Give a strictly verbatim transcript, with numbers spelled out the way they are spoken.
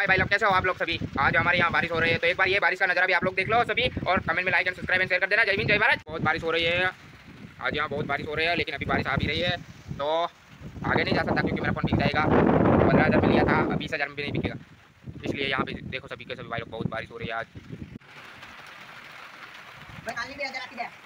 हाय भाई लोग, कैसे हो आप लोग सभी। आज हमारे यहाँ बारिश हो रही है, तो एक बार ये बारिश का नज़ारा भी आप लोग देख लो सभी, और कमेंट में like and subscribe and share कर देना। जय हिंद जय भारत। बहुत बारिश हो रही है आज यहाँ, बहुत बारिश हो रही है, लेकिन अभी बारिश आ भी रही है तो आगे नहीं जा सकता क्योंकि मेरा फोन बिक जाएगा। पंद्रह हज़ार में लिया था, बीस हज़ार में भी नहीं बिकेगा, इसलिए यहाँ पे देखो सभी के सभी भाई लोग, बहुत बारिश हो रही है आज।